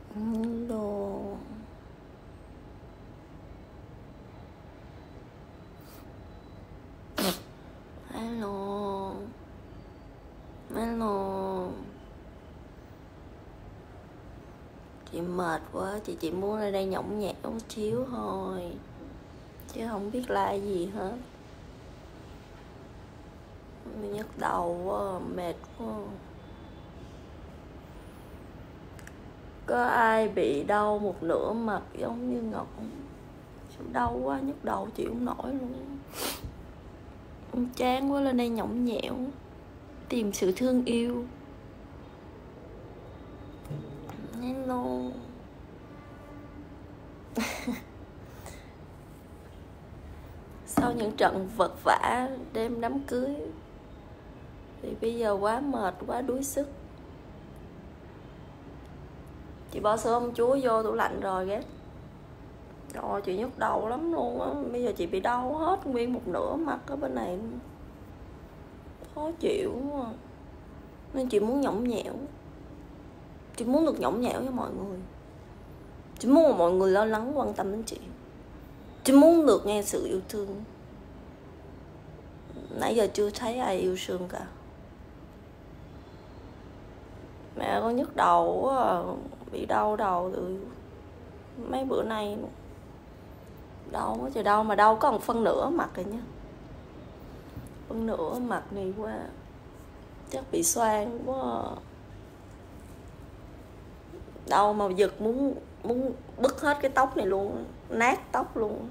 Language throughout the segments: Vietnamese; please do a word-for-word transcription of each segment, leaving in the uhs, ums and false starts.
Hello. Hello. Hello. Chị mệt quá, chị chỉ muốn ở đây nhõng nhẽo một xíu thôi, chứ không biết la gì hết. Mình nhức đầu quá, mệt quá. Có ai bị đau một nửa mặt giống như Ngọc không? Đau quá, nhức đầu chịu không nổi luôn. Chán quá, lên đây nhõng nhẽo, tìm sự thương yêu. Hello. Sau những trận vật vã đêm đám cưới thì bây giờ quá mệt, quá đuối sức. Chị bỏ sữa ông chúa vô tủ lạnh rồi ghét. Rồi chị nhức đầu lắm luôn á. Bây giờ chị bị đau hết nguyên một nửa mặt ở bên này, khó chịu quá. Nên chị muốn nhõng nhẽo. Chị muốn được nhõng nhẽo với mọi người. Chị muốn mọi người lo lắng quan tâm đến chị. Chị muốn được nghe sự yêu thương. Nãy giờ chưa thấy ai yêu thương cả. Mẹ con nhức đầu quá à. Bị đau đầu từ mấy bữa nay. Đau quá trời đau, mà đau có một phân nửa mặt rồi nha. Phân nửa mặt này quá. Chắc bị xoang quá. Đau mà giật muốn muốn bứt hết cái tóc này luôn, nát tóc luôn.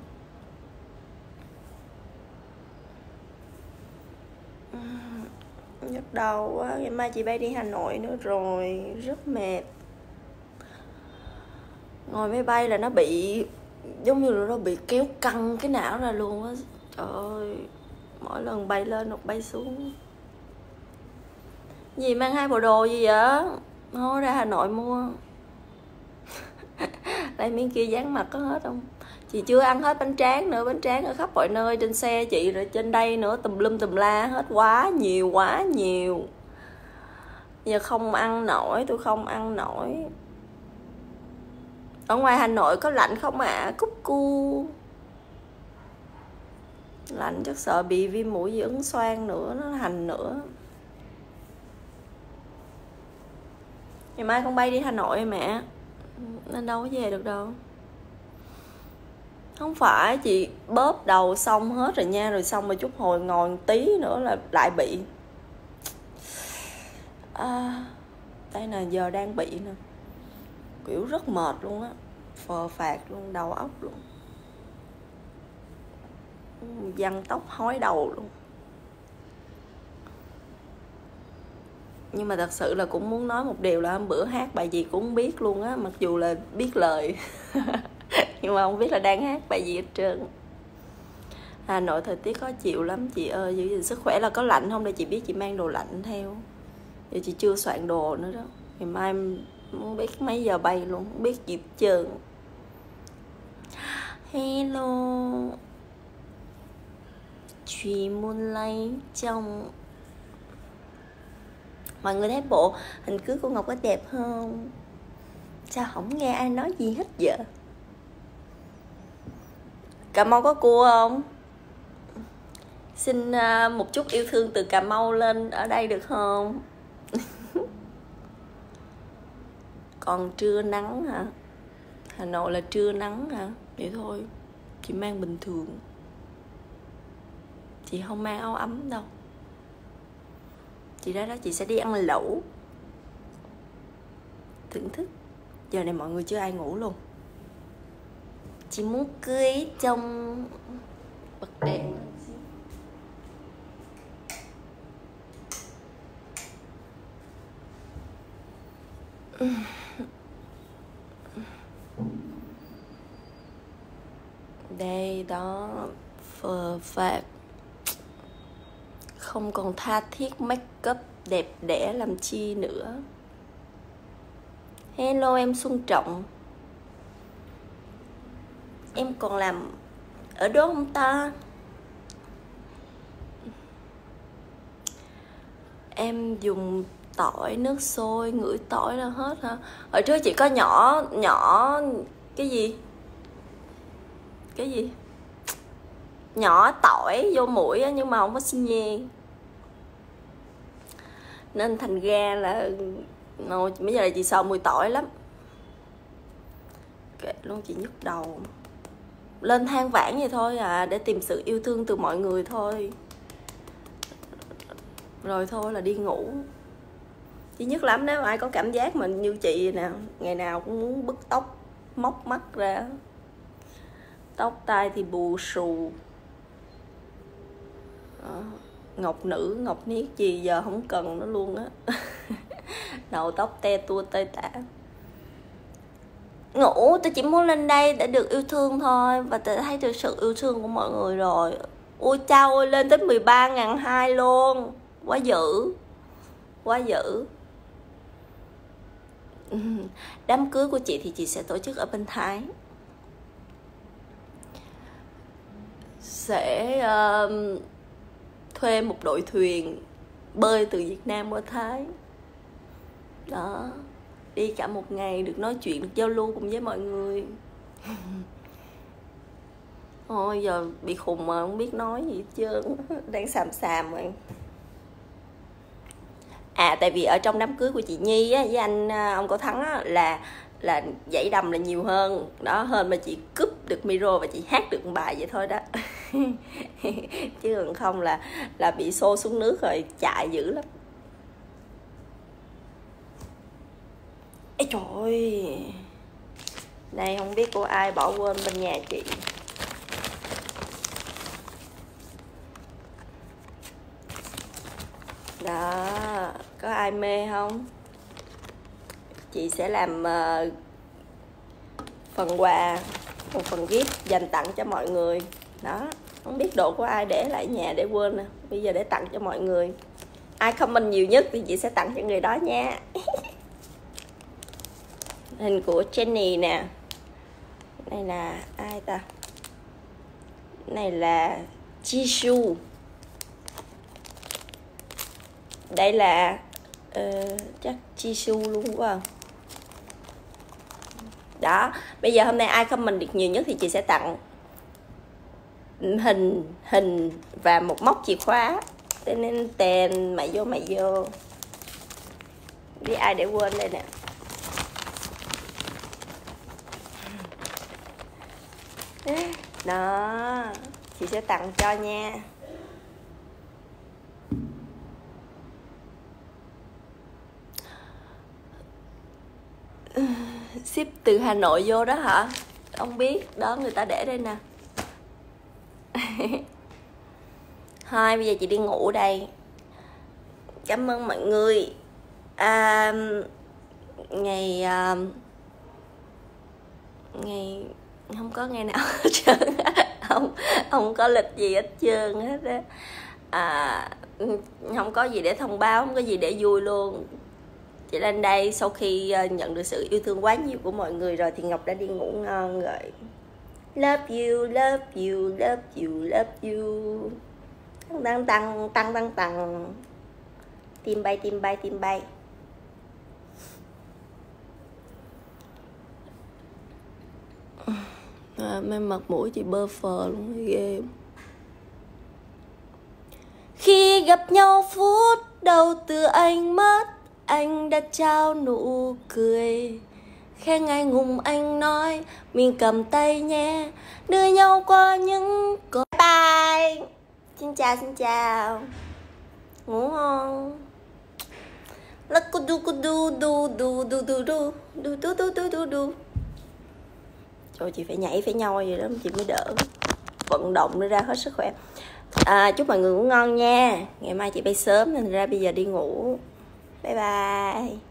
Nhức đầu quá. Ngày mai chị bay đi Hà Nội nữa rồi, rất mệt. Ngồi máy bay là nó bị giống như là nó bị kéo căng cái não ra luôn á. Trời ơi, mỗi lần bay lên hoặc bay xuống. Gì mang hai bộ đồ gì vậy? Thôi ra Hà Nội mua. Đây miếng kia dán mặt có hết không? Chị chưa ăn hết bánh tráng nữa, bánh tráng ở khắp mọi nơi trên xe chị, rồi trên đây nữa, tùm lum tùm la hết, quá nhiều quá nhiều. Giờ không ăn nổi, tôi không ăn nổi. Ở ngoài Hà Nội có lạnh không ạ? À? Cúc cu. Lạnh chắc sợ bị viêm mũi dị ứng xoang nữa, nó hành nữa. Ngày mai con bay đi Hà Nội mẹ, nên đâu có về được đâu. Không phải, chị bóp đầu xong hết rồi nha, rồi xong rồi chút hồi ngồi tí nữa là lại bị. À, đây là giờ đang bị nè. Kiểu rất mệt luôn á, phờ phạt luôn, đầu óc luôn, văng tóc hói đầu luôn. Nhưng mà thật sự là cũng muốn nói một điều là hôm bữa hát bài gì cũng không biết luôn á, mặc dù là biết lời. Nhưng mà không biết là đang hát bài gì hết trơn. Hà Nội thời tiết khó chịu lắm chị ơi, giữ gìn sức khỏe. Là có lạnh không để chị biết chị mang đồ lạnh theo. Giờ chị chưa soạn đồ nữa đó. Ngày mai không biết mấy giờ bay luôn, không biết gì hết trơn. Hello. Chị muốn lấy chồng. Mọi người thấy bộ hình cưới của Ngọc có đẹp không? Sao không nghe ai nói gì hết vậy? Cà Mau có cua không? Xin một chút yêu thương từ Cà Mau lên ở đây được không? Còn trưa nắng hả? Hà Nội là trưa nắng hả? Vậy thôi, chị mang bình thường. Chị không mang áo ấm đâu. Chị ra đó chị sẽ đi ăn lẩu, thưởng thức. Giờ này mọi người chưa ai ngủ luôn. Chị muốn cưới trong bật đèn. Đây đó, phờ phạt, không còn tha thiết make up đẹp đẽ làm chi nữa. Hello em Xuân Trọng. Em còn làm ở đó không ta? Em dùng tỏi, nước sôi, ngửi tỏi là hết hả? Hồi trước chị có nhỏ nhỏ cái gì cái gì nhỏ tỏi vô mũi á, nhưng mà không có xi nhê, nên thành ra là no, bây giờ là chị sợ mùi tỏi lắm. Kệ luôn, chị nhức đầu. Lên than vãn vậy thôi à, để tìm sự yêu thương từ mọi người thôi, rồi thôi là đi ngủ. Chị nhức lắm nếu ai có cảm giác mà như chị nè, ngày nào cũng muốn bứt tóc, móc mắt ra, tóc tai thì bù xù. Đó. Ngọc nữ, ngọc niết gì giờ không cần nó luôn á. Đầu tóc te tua tơi tả. Ngủ, tôi chỉ muốn lên đây để được yêu thương thôi, và tôi thấy được sự yêu thương của mọi người rồi. Ôi chao ơi, lên tới mười ba ngàn hai luôn. Quá dữ. Quá dữ. Đám cưới của chị thì chị sẽ tổ chức ở bên Thái. Sẽ uh, thuê một đội thuyền bơi từ Việt Nam qua Thái. Đó, đi cả một ngày, được nói chuyện, được giao lưu cùng với mọi người. Ôi giờ bị khùng mà không biết nói gì hết trơn. Đang xàm xàm rồi. À tại vì ở trong đám cưới của chị Nhi á, với anh ông Cổ Thắng á, là là dãy đầm là nhiều hơn đó, hơn mà chị cúp được micro và chị hát được một bài vậy thôi đó. Chứ còn không là là bị xô xuống nước rồi, chạy dữ lắm. Ê trời ơi, đây không biết của ai bỏ quên bên nhà chị. Đó, có ai mê không? Chị sẽ làm uh, phần quà, một phần gift dành tặng cho mọi người. Đó, không biết đồ của ai để lại nhà để quên nè. Bây giờ để tặng cho mọi người. Ai comment nhiều nhất thì chị sẽ tặng cho người đó nha. Hình của Jenny nè. Này là ai ta? Này là Jisoo. Đây là uh, chắc Jisoo luôn quá. Đó, bây giờ hôm nay ai comment được nhiều nhất thì chị sẽ tặng hình hình và một móc chìa khóa. Thế nên tên mày vô mày vô. Biết ai để quên đây nè. Đó, chị sẽ tặng cho nha. Ship từ Hà Nội vô đó hả? Không biết, đó người ta để đây nè. Thôi bây giờ chị đi ngủ đây. Cảm ơn mọi người. à, Ngày à, Ngày không có ngày nào hết trơn. Không, không có lịch gì hết trơn hết á. À, không có gì để thông báo, không có gì để vui luôn. Chị lên đây sau khi nhận được sự yêu thương quá nhiều của mọi người rồi thì Ngọc đã đi ngủ ngon rồi. Love you, love you, love you, love you. Tăng tăng tăng tăng tăng. Tim bay, tim bay, tim bay. À, mấy mặt mũi chị bơ phờ luôn, ghê. Khi gặp nhau phút đầu từ ánh mắt, anh đã trao nụ cười. Khẽ ngại ngùng anh nói, mình cầm tay nhé, đưa nhau qua những con. Bye bye. Xin chào, xin chào. Ngủ ngon. Là cu du cu du du du du du du du du du du du du. Trời, chị phải nhảy phải nhoi vậy đó chị mới đỡ, vận động để ra hết sức khỏe. À, chúc mọi người ngủ ngon nha. Ngày mai chị bay sớm nên ra bây giờ đi ngủ. Bye bye.